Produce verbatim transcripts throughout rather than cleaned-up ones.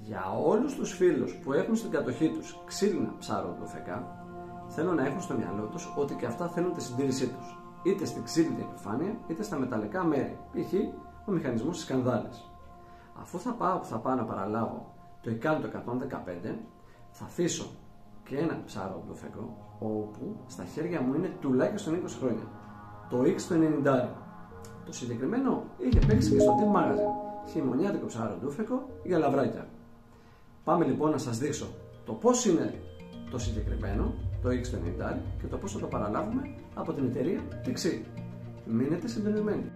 Για όλους τους φίλους που έχουν στην κατοχή τους ξύλινα ψαροντούφεκα, θέλω να έχουν στο μυαλό τους ότι και αυτά θέλουν τη συντήρησή τους, είτε στην ξύλινη επιφάνεια είτε στα μεταλλικά μέρη, π.χ. ο μηχανισμός της σκανδάλης. Αφού θα πάω, θα πάω να παραλάβω το Ικάν το εκατόν δεκαπέντε, θα αφήσω και ένα ψαροντούφεκο όπου στα χέρια μου είναι τουλάχιστον είκοσι χρόνια, το X το ενενήντα. Το συγκεκριμένο είχε παίξει και στο Team Magazine, χειμωνιάτικο ψαροντούφεκο για λαβράκια. Πάμε λοιπόν να σας δείξω το πώς είναι το συγκεκριμένο, το X το ενενήντα, και το πώς θα το παραλάβουμε από την εταιρεία Tixi. Μείνετε συντονισμένοι.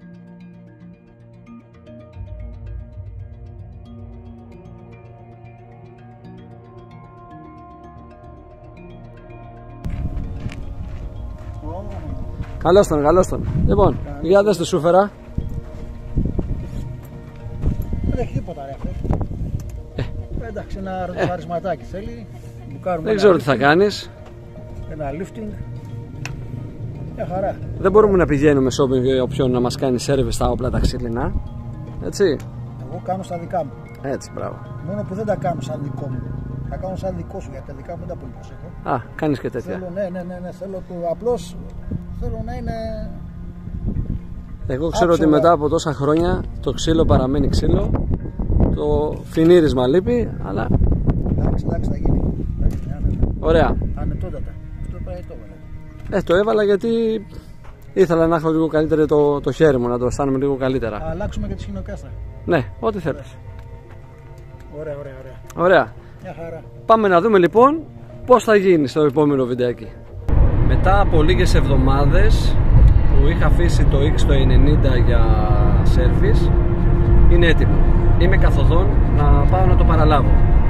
Καλώς τον, καλώς τον. Λοιπόν, για δες το σούφερα. Δεν έχει τίποτα ρε αυτό. Ε. Εντάξει, ένα ροτοβαρισματάκι θέλει. Δεν ξέρω τι θα κάνεις. Ένα lifting. Μια χαρά. Δεν μπορούμε να πηγαίνουμε σε όποιον να μας κάνει σέρβις στα όπλα τα ξύλινα. Έτσι. Εγώ κάνω στα δικά μου. Έτσι, μπράβο. Μόνο που δεν τα κάνω σαν δικό μου. Τα κάνω σαν δικό σου, γιατί τα δικά μου δεν τα πολύ προσέχω. Α, κάνεις και τέτοια. Θέλω, ναι, ναι, ναι, ναι, θέλω το απλώς. Θέλω να είναι. Εγώ ξέρω άψογα. ότι μετά από τόσα χρόνια το ξύλο παραμένει ξύλο. Το φινίρισμα λείπει, αλλά. Εντάξει, εντάξει, θα γίνει. Θα γίνει, άνετα. Ωραία. Ανετότατα. Αυτό πρέπει το έβαλα. Ε, το έβαλα γιατί ήθελα να έχω λίγο καλύτερο το, το χέρι μου, να το αισθάνομαι λίγο καλύτερα. Θα αλλάξουμε και τη σχηνοκάστα. Ναι, ό,τι θέλεις. Ωραία, ωραία, ωραία. Ωραία. Μια χαρά. Πάμε να δούμε λοιπόν πώς θα γίνει στο επόμενο βιντεάκι. Μετά από λίγες εβδομάδες που είχα αφήσει το X το ενενήντα για σέρβις, είναι έτοιμο. Είμαι καθοδόν να πάω να το παραλάβω.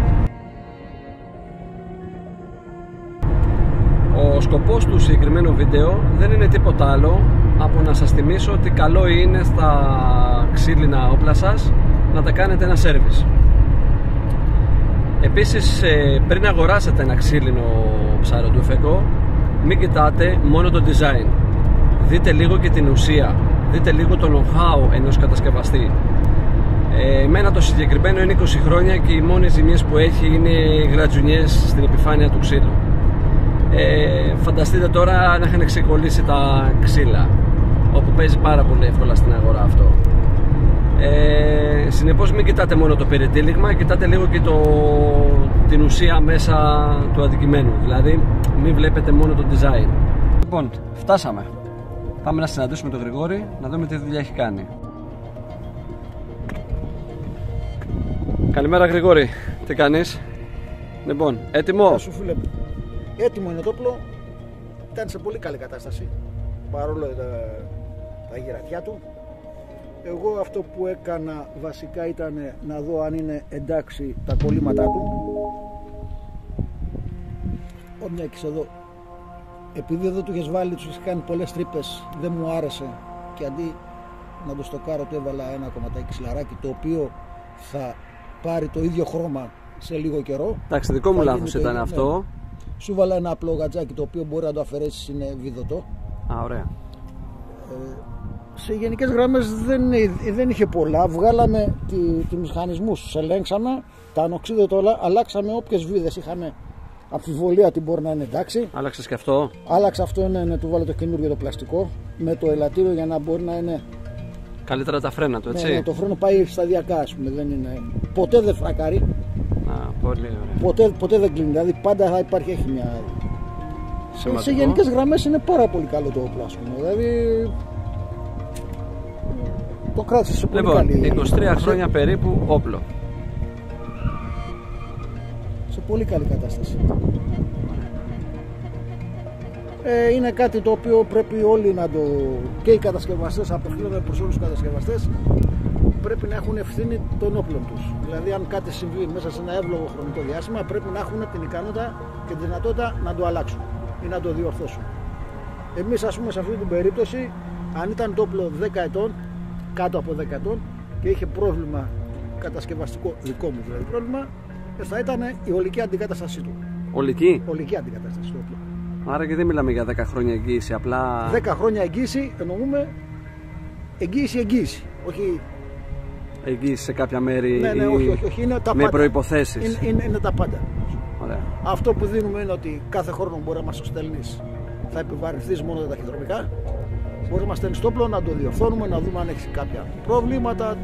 Ο σκοπός του συγκεκριμένου βίντεο δεν είναι τίποτα άλλο από να σας θυμίσω ότι καλό είναι στα ξύλινα όπλα σας να τα κάνετε ένα σέρβις. Επίσης, πριν αγοράσετε ένα ξύλινο ψαροντούφεκο, μην κοιτάτε μόνο το design. Δείτε λίγο και την ουσία. Δείτε λίγο το know-how ενός κατασκευαστή. Ε, εμένα το συγκεκριμένο είναι είκοσι χρόνια και οι μόνες ζημιές που έχει είναι οι γρατζουνιές στην επιφάνεια του ξύλου. Ε, φανταστείτε τώρα να είχαν ξεκολλήσει τα ξύλα, όπου παίζει πάρα πολύ εύκολα στην αγορά αυτό. Ε, συνεπώς μην κοιτάτε μόνο το περιτύλιγμα, κοιτάτε λίγο και το, την ουσία μέσα του αντικειμένου. Δηλαδή μην βλέπετε μόνο το design. Λοιπόν, φτάσαμε. Πάμε να συναντήσουμε τον Γρηγόρη, να δούμε τι δουλειά έχει κάνει. Καλημέρα Γρηγόρη, τι κάνεις? Λοιπόν, έτοιμο? Γεια σου φίλε. Έτοιμο είναι το όπλο. Ήταν σε πολύ καλή κατάσταση, παρόλο τα, τα γυρατιά του. Εγώ αυτό που έκανα βασικά ήταν να δω αν είναι εντάξει τα κολλήματά του. Όμοια και εδώ, επειδή εδώ του είχες βάλει, τους είχες κάνει πολλές τρύπες, δεν μου άρεσε και αντί να το στοκάρω του έβαλα ένα κομματάκι ξυλαράκι, το οποίο θα πάρει το ίδιο χρώμα σε λίγο καιρό. Εντάξει, δικό μου λάθος ήταν αυτό. Ναι. Σου βάλα ένα απλό γατζάκι το οποίο μπορεί να το αφαιρέσεις, είναι βιδωτό. Α, ωραία. Ε, σε γενικές γραμμές δεν, δεν είχε πολλά. Βγάλαμε τη, τη μηχανισμούς, τους ελέγξαμε, τα ανοξίδωτα όλα, αλλάξαμε όποιες βίδες είχαμε αμφιβολία ότι μπορεί να είναι εντάξει. Άλλαξες και αυτό? Άλλαξε αυτό, ναι, ναι, του βάλω το καινούργιο το πλαστικό με το ελαττήριο για να μπορεί να είναι καλύτερα τα φρένα του, έτσι. Ναι, ναι, το φρένο πάει σταδιακά, ας πούμε, δεν είναι. Ποτέ δεν φρακάρει. Α, πολύ ωραία. Ποτέ, ποτέ δεν κλείνει, δηλαδή πάντα θα υπάρχει, έχει μια. Σημαντικό. Σε γενικές γραμμές είναι πάρα πολύ καλό το όπλο, ας πούμε. Δηλαδή. Το κράτησε σε πολύ λοιπόν, καλή. είκοσι τρία χρόνια περίπου όπλο. Σε πολύ καλή κατάσταση. Ε, είναι κάτι το οποίο πρέπει όλοι να το. Και οι κατασκευαστές, απευθύνονται προς όλους τους κατασκευαστές, πρέπει να έχουν ευθύνη των όπλων τους. Δηλαδή, αν κάτι συμβεί μέσα σε ένα εύλογο χρονικό διάστημα, πρέπει να έχουν την ικανότητα και τη δυνατότητα να το αλλάξουν ή να το διορθώσουν. Εμείς, ας πούμε, σε αυτή την περίπτωση, αν ήταν το όπλο δέκα ετών, κάτω από δέκα ετών και είχε πρόβλημα κατασκευαστικό, δικό μου δηλαδή πρόβλημα, θα ήταν η ολική αντικατάστασή του. Ολική? Ολική αντικατάσταση του όπλου. Άρα και δεν μιλάμε για δέκα χρόνια εγγύηση, απλά. δέκα χρόνια εγγύηση εννοούμε εγγύηση εγγύηση. Όχι εκεί σε κάποια μέρη ναι, ναι, όχι, όχι, όχι, είναι τα με πάντα. προϋποθέσεις? Είναι, είναι, είναι τα πάντα. Ωραία. Αυτό που δίνουμε είναι ότι κάθε χρόνο μπορεί να μας το στέλνεις, θα επιβαρυνθείς μόνο τα ταχυδρομικά. Μπορεί να μας στέλνεις το όπλο, να το διορθώνουμε, να δούμε αν έχει κάποια προβλήματα.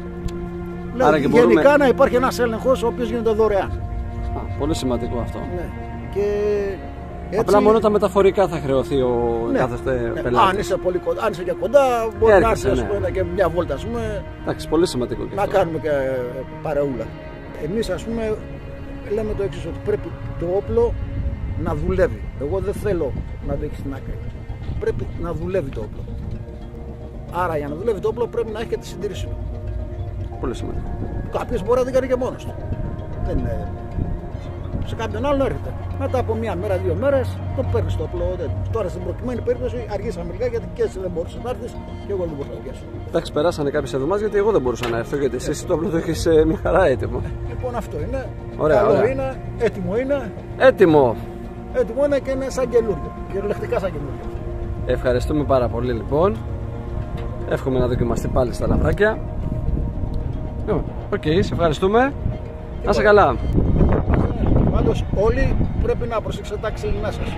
Άρα δηλαδή, και γενικά μπορούμε... να υπάρχει ένας έλεγχος ο οποίος γίνεται δωρεάν. Α, πολύ σημαντικό αυτό. Ναι. Και έτσι... Απλά μόνο τα μεταφορικά θα χρεωθεί ο ναι, κάθε ναι. πελάτης. Αν είσαι πολύ κοντά, αν είσαι και κοντά, μπορεί Έρχεσαι, να έρθει ναι. και μια βόλτα, ας πούμε. Εντάξει, πολύ σημαντικό και να αυτό. κάνουμε και παρεούλα. Εμείς, ας πούμε, λέμε το εξής, ότι πρέπει το όπλο να δουλεύει. Εγώ δεν θέλω να το έχει στην άκρη. Πρέπει να δουλεύει το όπλο. Άρα για να δουλεύει το όπλο πρέπει να έχει και τη συντήρηση του. Πολύ σημαντικό. Κάποιος μπορεί να την κάνει και μόνος του. Δεν είναι... Σε κάποιον άλλον έρχεται. Μετά από μία μέρα, δύο μέρες, το παίρνεις το όπλο. Τώρα στην προκειμένη περίπτωση αργήσαμε λίγα γιατί και εσύ δεν μπορούσες να έρθεις και εγώ δεν μπορούσα να πιάσω. Εντάξει, περάσανε κάποιες εβδομάδες γιατί εγώ δεν μπορούσα να έρθω. Γιατί εσύ το όπλο το έχεις μια χαρά έτοιμο. Λοιπόν, αυτό είναι. Ωραία, καλό ωραία. είναι, έτοιμο είναι. Έτοιμο. Έτοιμο είναι και είναι σαν καινούριο. Κυριολεκτικά σαν καινούριο. Ευχαριστούμε πάρα πολύ λοιπόν. Εύχομαι να δοκιμαστεί πάλι στα λαβράκια. Οκ, okay, σε ευχαριστούμε. Να είσαι καλά. Πάντως όλοι πρέπει να προσέξετε τα ξύλινά σας.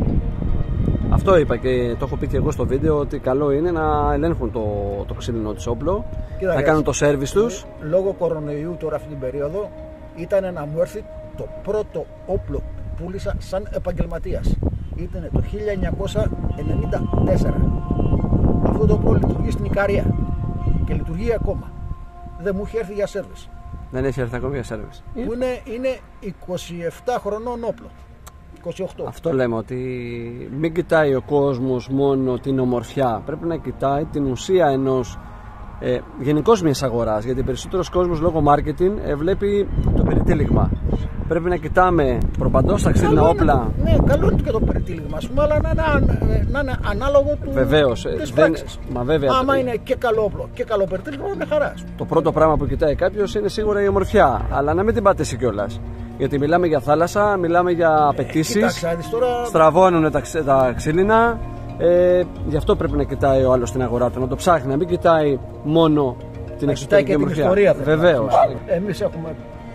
Αυτό είπα και το έχω πει και εγώ στο βίντεο, ότι καλό είναι να ελέγχουν το, το ξύλινο της όπλο. Κοίτα, να κάνουν το σέρβις τους. Λόγω κορονοϊού τώρα αυτή την περίοδο ήταν να μου έρθει το πρώτο όπλο που πούλησα σαν επαγγελματίας. Ήταν το χίλια εννιακόσια ενενήντα τέσσερα. Αυτό το όπλο λειτουργεί στην Ικαρία και λειτουργεί ακόμα. Δεν μου είχε έρθει για σέρβις. Δεν έχει έρθει ακόμη για σέρβις. Που είναι, είναι είκοσι επτά χρονών όπλο. είκοσι οκτώ. Αυτό λέμε, ότι μην κοιτάει ο κόσμος μόνο την ομορφιά. Πρέπει να κοιτάει την ουσία ενός ε, γενικώς μιας αγοράς. Γιατί περισσότερος κόσμος λόγω marketing ε, βλέπει το περιτύλιγμα. Πρέπει να κοιτάμε προπαντός τα ξύλινα όπλα. Ναι, καλό είναι και το περιτύλιγμα, ας πούμε, αλλά να είναι, να είναι ανάλογο του. Βεβαίως. Της δεν, πράξης. μα βέβαια. Άμα είναι και καλό όπλο και καλό περιτύλιγμα, είναι χαρά. Το πρώτο πράγμα που κοιτάει κάποιος είναι σίγουρα η ομορφιά. Αλλά να μην την πατήσει κιόλας. Γιατί μιλάμε για θάλασσα, μιλάμε για απαιτήσεις. Ε, τώρα... Στραβώνουν τα, τα ξύλινα. Ε, γι' αυτό πρέπει να κοιτάει ο άλλος την αγορά του, να το ψάχνει, να μην κοιτάει μόνο την εξωτερική ομορφιά. Βεβαίως. Εμείς έχουμε,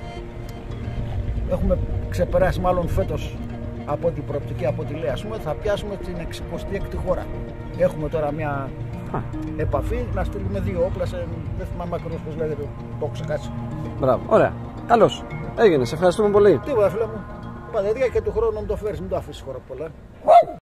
έχουμε ξεπεράσει, μάλλον φέτος από την προοπτική, από τη λέει, ας πούμε, θα πιάσουμε την εξηκοστή έκτη χώρα. Έχουμε τώρα μια Α. επαφή να στείλουμε δύο όπλα σε, δεν θυμάμαι ακριβώς πώς λέγεται, το έχω ξεχάσει. Μπράβο, ωραία. Καλώς. Έγινε, σε ευχαριστούμε πολύ. Τίποτα, φίλε μου. Παντεδία και του χρόνου μου το φέρεις, μην το αφήσεις χώρα πολλά.